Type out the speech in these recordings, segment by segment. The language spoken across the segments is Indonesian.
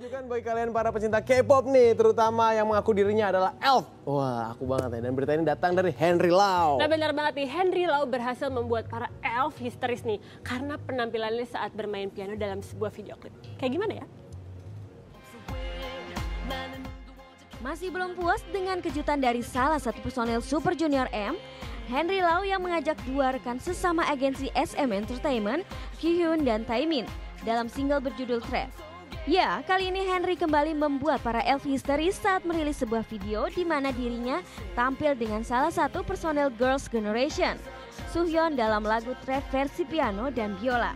kan bagi kalian para pecinta K-pop nih, terutama yang mengaku dirinya adalah ELF. Wah, aku banget ya. Dan berita ini datang dari Henry Lau. Nah benar banget nih, Henry Lau berhasil membuat para ELF histeris nih karena penampilannya saat bermain piano dalam sebuah video klip. Kayak gimana ya? Masih belum puas dengan kejutan dari salah satu personel Super Junior M, Henry Lau yang mengajak dua rekan sesama agensi SM Entertainment, Ki-hyun dan Taemin, dalam single berjudul Trap. Ya, kali ini Henry kembali membuat para elf histeris saat merilis sebuah video di mana dirinya tampil dengan salah satu personel Girls' Generation, Suhyun dalam lagu Trap versi piano dan biola.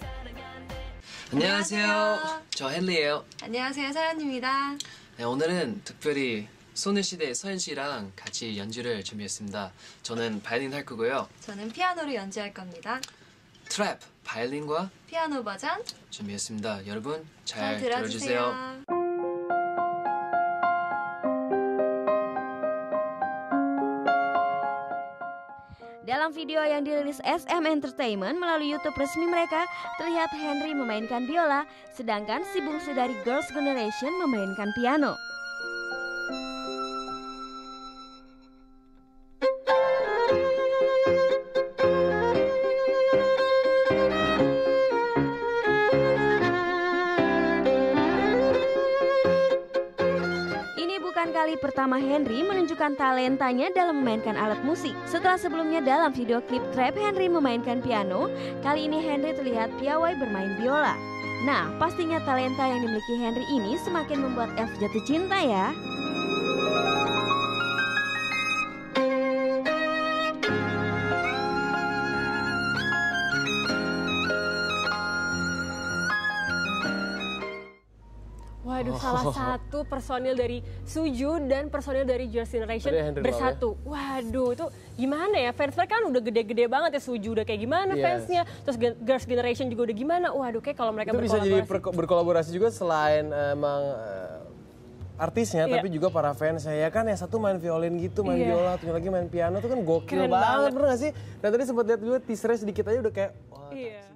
안녕하세요. 저 헨리예요. 안녕하세요, 서연입니다. 네, 오늘은 특별히 소녀시대 서현 씨랑 같이 연주를 준비했습니다. 저는 바이올린 할 거고요. 저는 피아노로 연주할 겁니다. 트랩, 바이올린과 피아노 버전 준비했습니다. 여러분 잘 잘 들어주세요. 들어주세요. Dalam video yang dirilis SM Entertainment melalui YouTube resmi mereka, terlihat Henry memainkan biola, sedangkan si bungsu dari Girls' Generation memainkan piano. Bukan kali pertama Henry menunjukkan talentanya dalam memainkan alat musik. Setelah sebelumnya dalam video klip Trap Henry memainkan piano, kali ini Henry terlihat piawai bermain biola. Nah, pastinya talenta yang dimiliki Henry ini semakin membuat elf jatuh cinta ya. Waduh, salah satu personil dari Suju dan personil dari Girls' Generation bersatu. Waduh, itu gimana ya? Fans mereka kan udah gede-gede banget ya. Suju udah kayak gimana fansnya, terus Girls' Generation juga udah gimana. Waduh, kayak kalau mereka itu bisa jadi berkolaborasi juga selain emang artisnya, tapi juga para fans ya kan, yang satu main violin gitu, main biola, tuh lagi main piano, tuh kan gokil banget, bener gak sih? Dan tadi sempat lihat juga teasernya sedikit aja udah kayak, wah.